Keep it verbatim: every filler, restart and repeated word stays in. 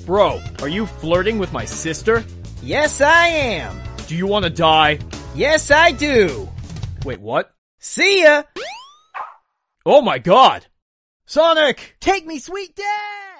Bro, are you flirting with my sister? Yes, I am. Do you want to die? Yes, I do. Wait, what? See ya! Oh my god! Sonic! Take me, sweet dad!